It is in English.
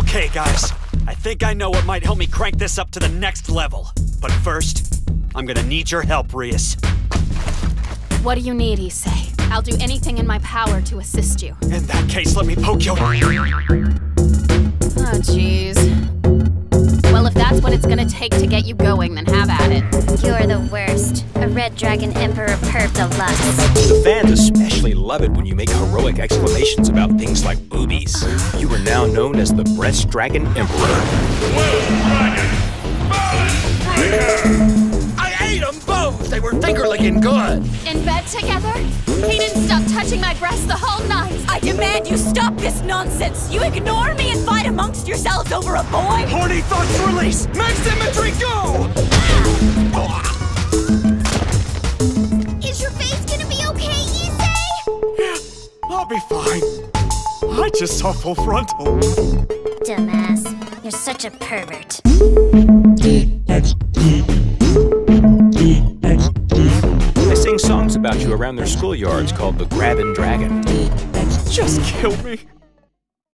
Okay, guys. I think I know what might help me crank this up to the next level. But first, I'm gonna need your help, Rias. What do you need, Issei? I'll do anything in my power to assist you. In that case, let me poke your... Oh, jeez. Well, if that's what it's gonna take to get you going, then have at it. You're the worst. A red dragon emperor perv deluxe. The fans especially love it when you make heroic exclamations about things like boobies. You are now known as the Breast Dragon Emperor. I ate them both! They were finger-licking good! In bed together? He didn't stop touching my breast the whole night! I demand you stop this nonsense! You ignore me and fight amongst yourselves over a boy? Horny thoughts release! Max imagery go! Is your face gonna be okay, Issei? I'll be fine. I just saw full frontal. Dumbass. You're such a pervert. They sing songs about you around their schoolyards called the Crab and Dragon. Just kill me.